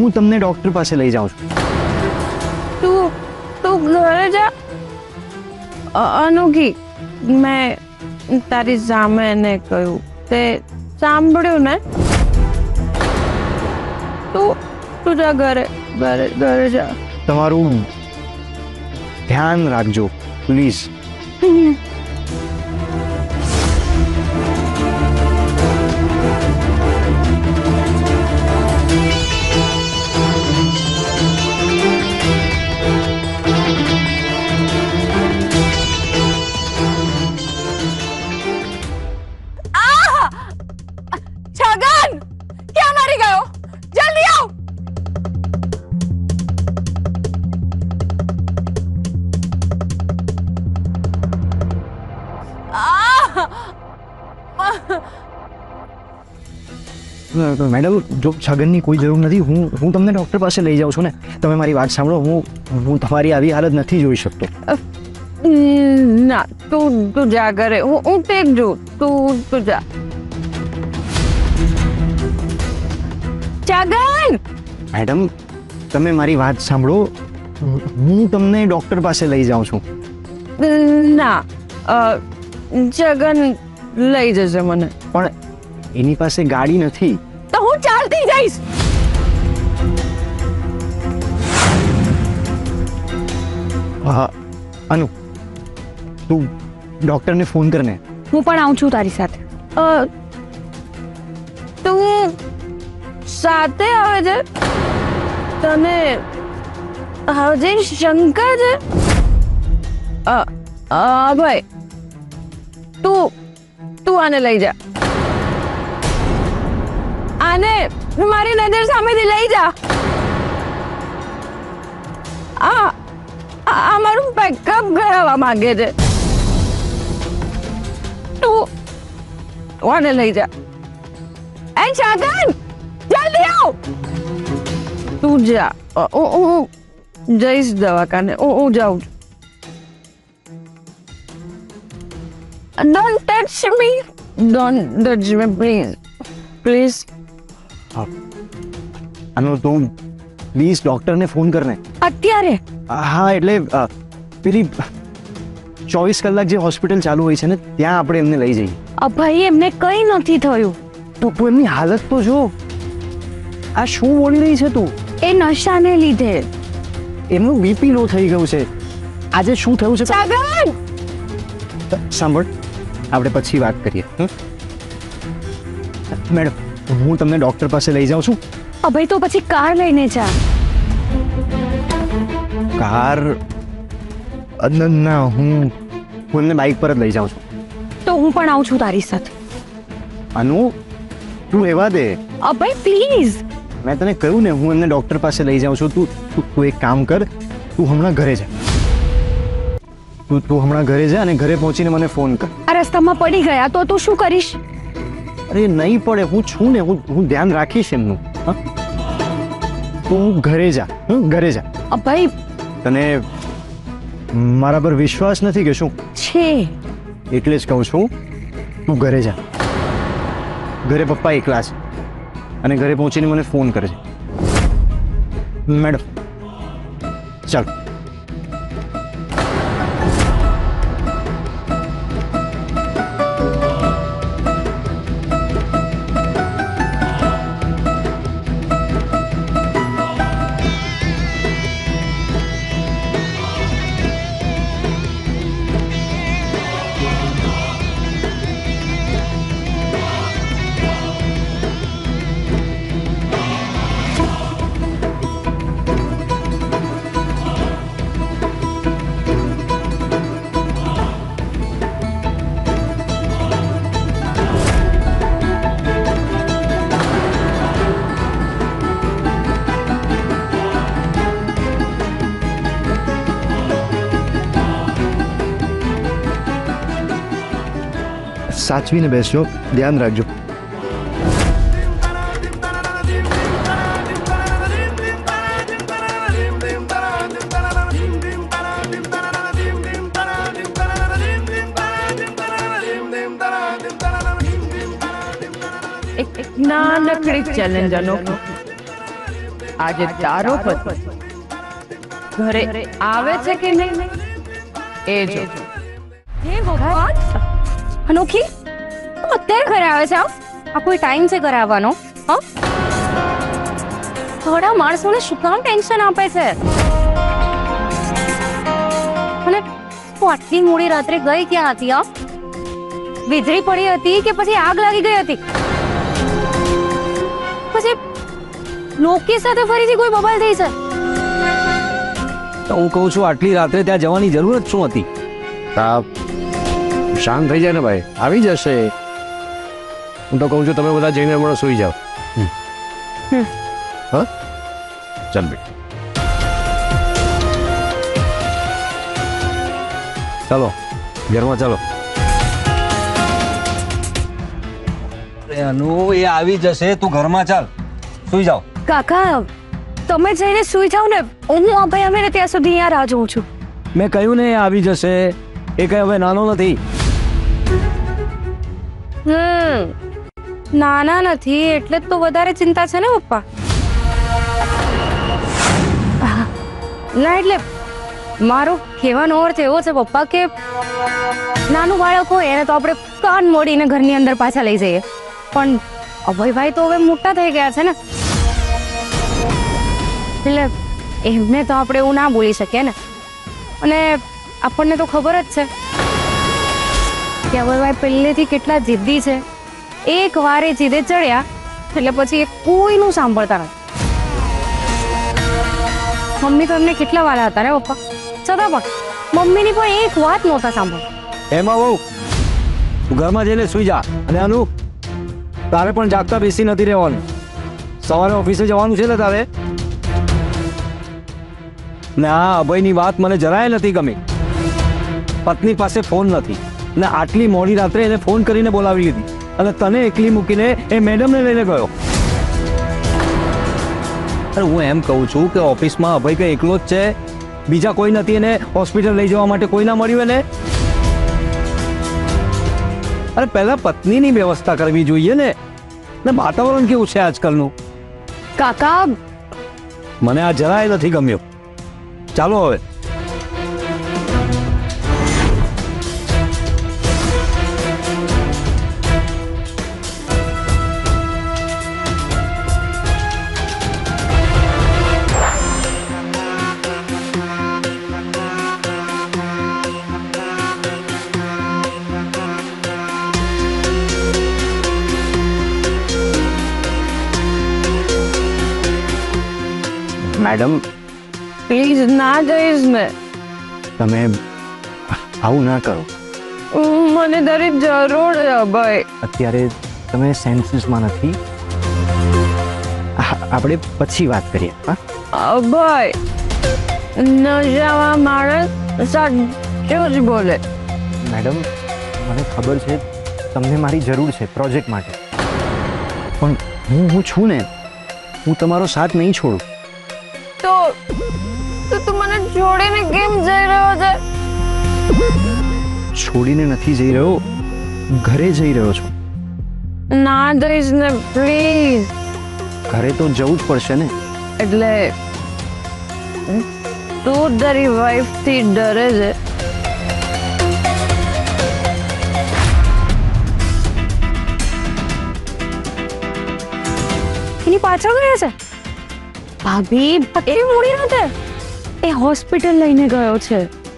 હું તમને ડોક્ટર પાસે લઈ જાઉં છું. તું ઘરે જા. અનોખી, મેં તારી સામે એને કહ્યું, તે સાંભળ્યું ને? તું જા ઘરે જા. તમારું ધ્યાન રાખજો પ્લીઝ. છગન, ક્યાં મરી ગયો? જલ્દી આવ. મેડમ, જો છગનની કોઈ જરૂર નથી. હું તમને ડોક્ટર પાસે લઈ જાઉં છું ને. તમે મારી વાત સાંભળો. હું તમારી આવી હાલત નથી જોઈ શકતો. ના, તું જા ઘરે. હું ટેક જોઉં. તું જા. છગન! મેડમ, તમે મારી વાત સાંભળો. હું તમને ડોક્ટર પાસે લઈ જાઉં છું. ના, છગન લઈ જશે મને. પણ એની પાસે ગાડી નથી. તો હું ચાલતી જઈશ. હા, અનુ, તું ડોક્ટરને ફોન કરને. હું પણ આવું છું તારી સાથે. તું સાથે આવે છે? તને હજી શંકા છે? ભાઈ, તું આને લઈ જા. આને મારી નજર સામેથી લઈ જા. આ મારું બેકઅપ કરાવવા માંગે છે. તું આને લઈ જા. એ છગન, જલ્દી આવ. તું જા. હું જઈશ દવાખાને. હું જાઉં છું. Don't touch me. Don't touch me, please. Please. અનુ, તું પ્લીઝ ડોક્ટરને ફોન કરને. અત્યારે? હા, એટલે પેલી 24 કલાક જે હોસ્પિટલ ચાલુ હોય છે ને, ત્યાં આપણે એમને લઈ જઈએ. ભાઈ, એમને કઈ નથી થયું. તું એમની હાલત તો જો. આ શું બોલી રહી છે તું? એ નશાને લીધે. એમનું બીપી લો થઈ ગયું છે. આજે શું થયું છે? છગન! સાંભળ, આપણે પછી વાત કરીએ. મેડમ, હું તમને ડોક્ટર પાસે લઈ જાઉં છું. ભાઈ, તો પછી કાર લઈને જા. કાર? ના, હું એમને બાઇક પર જ લઈ જાઉં છું. તો હું પણ આવું છું તારી સાથે. અનુ, તું રહેવા દે. ભાઈ પ્લીઝ. મેં તને કહ્યું ને, હું એમને ડોક્ટર પાસે લઈ જાઉં છું. તું એક કામ કર. તું હમણાં ઘરે જા. તું હમણાં ઘરે જા અને ઘરે પહોંચીને મને ફોન કર. આ રસ્તામાં પડી ગયા તો તું શું કરીશ? અરે નહીં પડે. હું છું ને. હું ધ્યાન રાખીશ એમનું. તું ઘરે જા. ઘરે જા. ભાઈ, તને મારા પર વિશ્વાસ નથી કે શું? છે. એટલે જ કહું છું, તું ઘરે જા. ઘરે પપ્પા એકલા છે અને ઘરે પહોંચીને મને ફોન કરજે. મેડમ, ચાલો. સાચવીને બેસજો. ધ્યાન રાખજો. નાનકડી ચેલેન્જ અનોખી. આજે તારો પતિ ઘરે આવે છે કે નહીં એ જો. હે ભગવાન, અનોખી તું અત્યારે ઘરે આવે છે? આ કોઈ ટાઈમ છે ઘરે આવવાનો? હા, થોડા માણસોને શું કામ ટેન્શન આપે છે? અને તું આટલી મોડી રાત્રે ગઈ ક્યાં હતી? હા, વીજળી પડી હતી કે પછી આગ લાગી ગઈ હતી? પછી લોકી સાથે ફરીથી કોઈ બબાલ થઈ છે? તો હું કહું છું આટલી રાત્રે ત્યાં જવાની જરૂર જ શું હતી? શાંત થઈ જાય ને ભાઈ, આવી જશે. હું તો કહું છું તમે બધા જઈને હમણાં સૂઈ જાઓ. હા, ચાલ બેટા. ચાલો ઘરમાં ચાલો. અનુ એ આવી જશે, તું ઘરમાં ચાલ, સુઈ જાઓ. કાકા, તમે જઈને સુઈ જાઓ ને, હું અભય અમે ત્યાં સુધી અહીંયા રાહ જોઉં છું. મેં કહ્યું ને એ આવી જશે, એ કઈ હવે નાનો નથી. નાના નથી એટલે જ તો વધારે ચિંતા છે ને પપ્પા. ના એટલે મારો કહેવાનો અર્થ એવો છે પપ્પા કે નાનું બાળક હોય એને તો આપણે કાન મોડીને ઘરની અંદર પાછા લઈ જઈએ, પણ અભયભાઈ તો હવે મોટા થઈ ગયા છે ને, એટલે એમને તો આપણે એવું ના બોલી શકીએ ને. અને આપણને તો ખબર જ છે કે અભયભાઈ પહેલેથી કેટલા જિદ્દી છે. એક વાર એ જીદે ચડ્યા એટલે પછી એ કોઈનું સાંભળતા નથી. મમ્મી તો એમને કેટલા વાલા હતા ને પપ્પા, છતાં પણ મમ્મીની પણ એક વાત નહોતા સાંભળતા. એમાં બહુ તું ઘરમાં જઈને સુઈ જા. અને અનુ તારે પણ જાગતા બેસી નથી રહેવાનું, સવારે ઓફિસે જવાનું છે ને તારે. ને આ અભયની વાત મને જરાય નથી ગમી. પત્ની પાસે ફોન નથી ને આટલી મોડી રાત્રે એને ફોન કરીને બોલાવી લીધી અને તને એકલી મૂકીને એ મેડમને લઈને ગયો. અરે હું એમ કહું છું કે ઓફિસમાં અભય કઈ એકલો જ છે, બીજા કોઈ નથી, એને હોસ્પિટલ લઈ જવા માટે કોઈ ના મળ્યું એને? અરે પહેલા પત્નીની વ્યવસ્થા કરવી જોઈએ ને વાતાવરણ કેવું છે આજકાલનું? કાકા, મને આ જરાય નથી ગમ્યું. ચાલો હવે. મેડમ, પ્લીઝ ના જઈશ ને. તમે આવું ના કરો. મને તારી જરૂર છે અભય. અત્યારે તમે સેન્સીસમાં નથી, આપણે પછી વાત કરીએ. હા અભય, નશામાં માણસ સાચું જ બોલે. મેડમ, મને ખબર છે તમને મારી જરૂર છે પ્રોજેક્ટ માટે, પણ હું છું ને, હું તમારો સાથ નહીં છોડું. તો તું મને છોડીને કેમ જઈ રહ્યો છે? છોડીને નથી જઈ રહ્યો, ઘરે જઈ રહ્યો છું. ના જઈશ ને પ્લીઝ. ઘરે તો જવું જ પડશે ને. એટલે તું તારી વાઈફ થી ડરે છે? એની પાછળ ગયા છે ભાભી. એવી મોડી રાતે એ હોસ્પિટલ લઈને ગયો છે.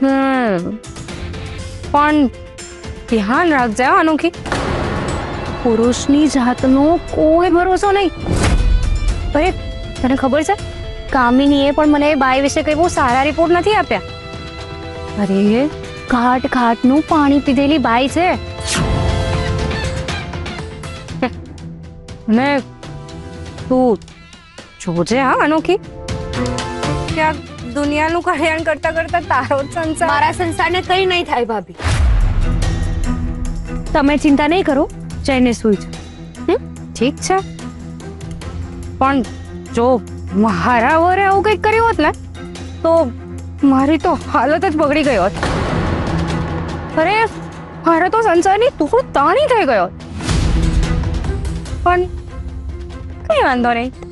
પણ ધ્યાન રાખજે અનોખી, પુરુષની જાતનો કોઈ ભરોસો નહીં. અરે તને ખબર છે કામિનીએ પણ મને બાઈ વિશે કઈ બહુ સારા રિપોર્ટ નથી આપ્યા. અરે ઘાટ ઘાટનું પાણી પીધેલી બાઈ છે. ને તું જોજે હા અનોખી, ક્યાંક દુનિયાનું કલ્યાણ કરતા કરતા તારો જ સંસાર. મારા સંસારને કઈ નહીં થાય ભાભી, તમે ચિંતા નહીં કરો, જઈને સુઈ જાઓ. ઠીક છે, પણ જો મારા વરે આવું કંઈક કર્યું હોત ને તો મારી તો હાલત જ બગડી ગઈ હોત. અરે મારો તો સંસારની તૂળ તાણી થઈ ગયો. પણ કઈ વાંધો નહીં,